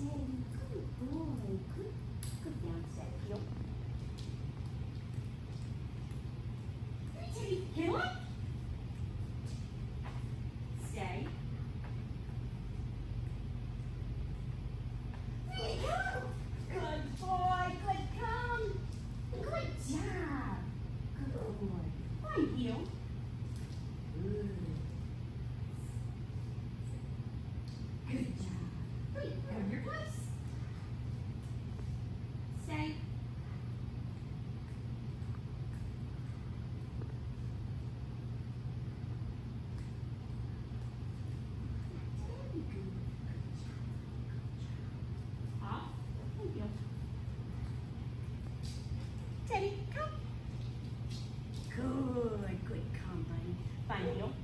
Steady. Good boy. Good. Good down, steady. Heel. Steady. Heel up. Stay. There you go. Good boy. Good come. Good job. Good boy. Fine heel. Good. Good job. Great. Go to your place. Stay. Very good. Off. And heel. Steady. Come. Good. Good. Come, buddy. Fine heel.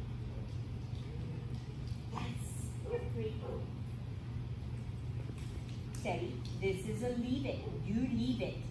Yes. You're free. Steady. This is a leave it. You leave it.